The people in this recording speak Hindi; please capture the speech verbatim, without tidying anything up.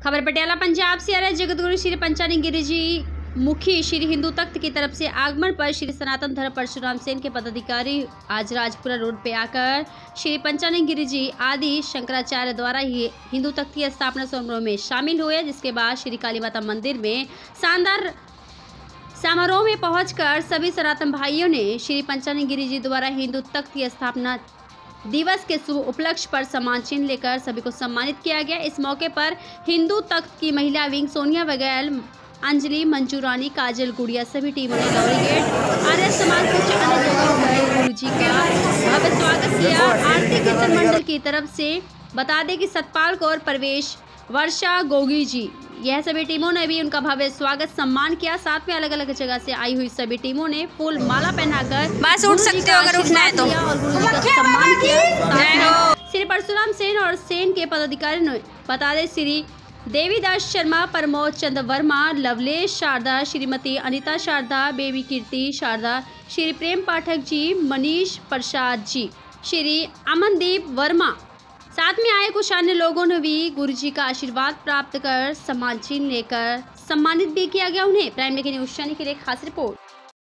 खबर पटियाला पंजाब से आ रहा है। जगतगुरु श्री पंचानन गिरि जी मुखी श्री हिंदू तख्त की तरफ से आगमन पर श्री सनातन धर्म परशुराम सेन के पदाधिकारी आज राजपुरा रोड पे आकर श्री पंचानन गिरि जी आदि शंकराचार्य द्वारा ही हिंदू तख्त की स्थापना समारोह में शामिल हुए, जिसके बाद श्री काली माता मंदिर में शानदार समारोह में पहुंचकर सभी सनातन भाइयों ने श्री पंचानन गिरि जी द्वारा हिंदू तख्त की स्थापना दिवस के शुभ उपलक्ष्य पर सम्मान चिन्ह लेकर सभी को सम्मानित किया गया। इस मौके पर हिंदू तख्त की महिला विंग सोनिया बघेल, अंजलि, मंजू रानी, काजल, गुड़िया सभी टीमों ने गौरी गेट आर्य समाज कुछ अन्य जगहों पर गुरु जी का भव्य स्वागत किया। आरती कीर्तन मंडल की तरफ से बता दें कि सतपाल कौर, प्रवेश, वर्षा, गोगी जी, यह सभी टीमों ने भी उनका भव्य स्वागत सम्मान किया। साथ में अलग अलग जगह से आई हुई सभी टीमों ने फूल माला पहनाकर बस उठ सकते हो अगर उठना है तो और गुरु जी का सम्मान किया। श्री परशुराम सेन और सेन के पदाधिकारी ने बता दें श्री देवीदास शर्मा, प्रमोद चंद्र वर्मा, लवलेश शारदा, श्रीमती अनिता शारदा, बेबी कीर्ति शारदा, श्री प्रेम पाठक जी, मनीष प्रसाद जी, श्री अमनदीप वर्मा, साथ में आए कुछ अन्य लोगों ने भी गुरु जी का आशीर्वाद प्राप्त कर सम्मान चिन्ह लेकर सम्मानित भी किया गया उन्हें। प्राइम न्यूज़ के लिए खास रिपोर्ट।